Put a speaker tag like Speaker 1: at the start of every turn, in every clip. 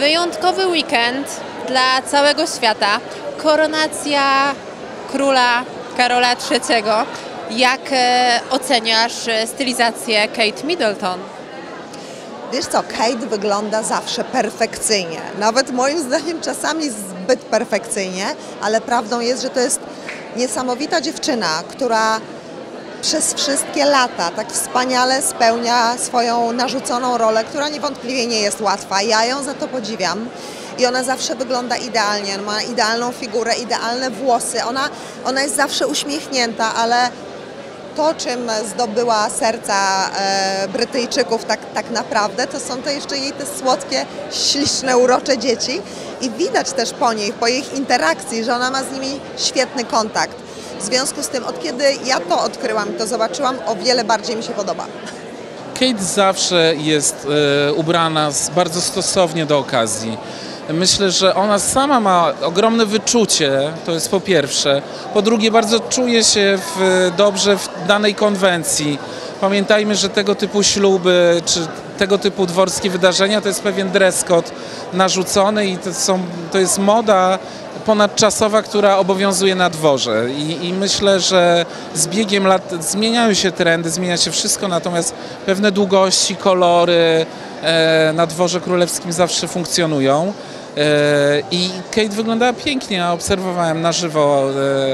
Speaker 1: Wyjątkowy weekend dla całego świata. Koronacja króla Karola III. Jak oceniasz stylizację Kate Middleton?
Speaker 2: Wiesz co, Kate wygląda zawsze perfekcyjnie. Nawet moim zdaniem czasami zbyt perfekcyjnie, ale prawdą jest, że to jest niesamowita dziewczyna, która przez wszystkie lata tak wspaniale spełnia swoją narzuconą rolę, która niewątpliwie nie jest łatwa. Ja ją za to podziwiam i ona zawsze wygląda idealnie. Ona ma idealną figurę, idealne włosy. Ona jest zawsze uśmiechnięta, ale to, czym zdobyła serca Brytyjczyków tak naprawdę, to są to jeszcze jej te słodkie, śliczne, urocze dzieci. I widać też po niej, po ich interakcji, że ona ma z nimi świetny kontakt. W związku z tym, od kiedy ja to odkryłam i to zobaczyłam, o wiele bardziej mi się podoba.
Speaker 3: Kate zawsze jest ubrana bardzo stosownie do okazji. Myślę, że ona sama ma ogromne wyczucie, to jest po pierwsze. Po drugie, bardzo czuje się dobrze w danej konwencji. Pamiętajmy, że tego typu śluby czy tego typu dworskie wydarzenia to jest pewien dress code narzucony i to jest moda ponadczasowa, która obowiązuje na dworze. I myślę, że z biegiem lat zmieniają się trendy, zmienia się wszystko, natomiast pewne długości, kolory na dworze królewskim zawsze funkcjonują. I Kate wyglądała pięknie, ja obserwowałem na żywo,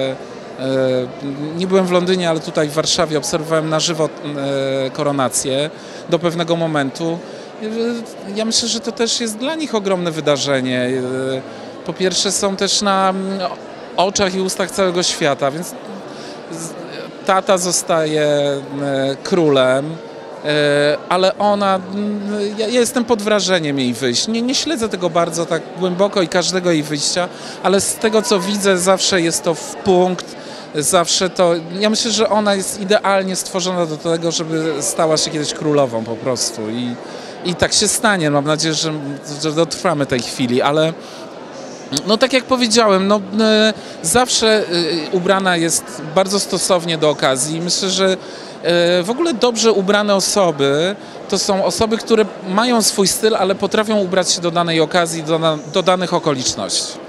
Speaker 3: nie byłem w Londynie, ale tutaj w Warszawie obserwowałem na żywo koronację do pewnego momentu. Ja myślę, że to też jest dla nich ogromne wydarzenie. Po pierwsze są też na oczach i ustach całego świata, więc tata zostaje królem. Ale ona, ja jestem pod wrażeniem jej wyjść. Nie śledzę tego bardzo tak głęboko i każdego jej wyjścia, ale z tego co widzę zawsze jest to w punkt, zawsze to, ja myślę, że ona jest idealnie stworzona do tego, żeby stała się kiedyś królową po prostu i tak się stanie. Mam nadzieję, że dotrwamy tej chwili, ale no tak jak powiedziałem, no, zawsze ubrana jest bardzo stosownie do okazji. Myślę, że w ogóle dobrze ubrane osoby to są osoby, które mają swój styl, ale potrafią ubrać się do danej okazji, do danych okoliczności.